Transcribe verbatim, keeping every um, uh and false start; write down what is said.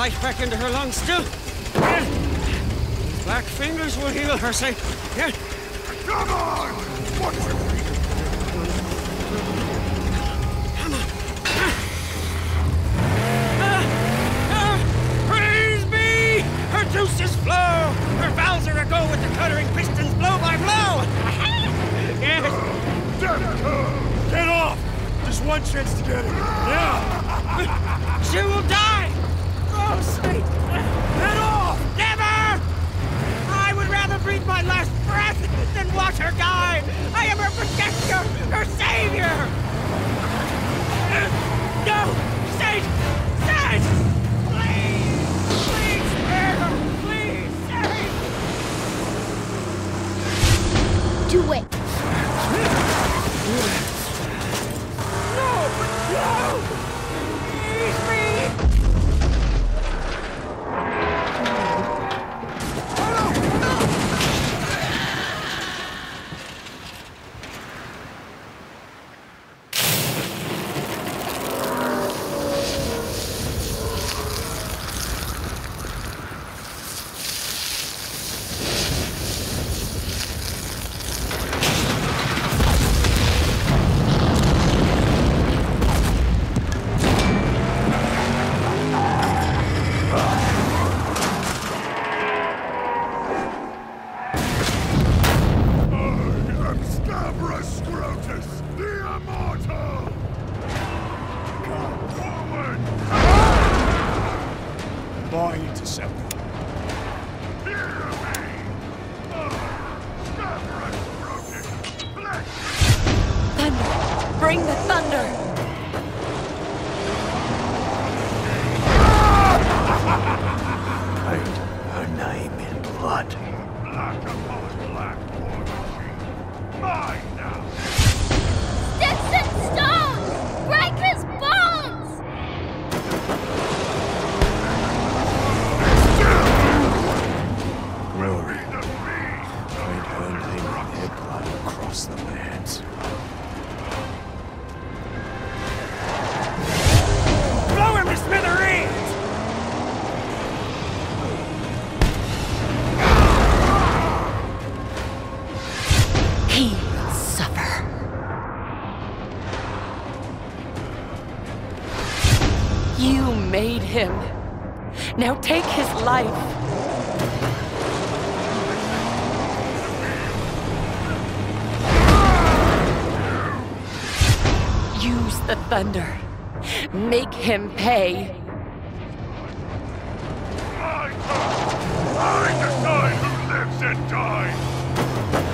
life back into her lungs still. Yeah. Black fingers will heal her, say. Yeah. Come on! What's it? Come on. Ah, ah, praise be! Her juices flow! Her valves are aglow with the cuttering pistons blow by blow! Yes! Get off! Just one chance to get it. Yeah! She will die! Oh, sweet! Get off! Never! I would rather breathe my last breath than watch her die! I am her protector! Her savior! No! Saint! Saint! Please! Please spare her! Please! Saint! Do it! No! No! Please, please! Bar interceptor. Thunder! Bring the thunder! Write her name in blood. Black upon black, war machine. Mine now! Sticks and stones! Break his bones! Glory. Write her name in their blood across the lands. Blow him to smithereens! He will suffer. You made him. Now take his life. Use the thunder. Make him pay. I, I decide who lives and dies!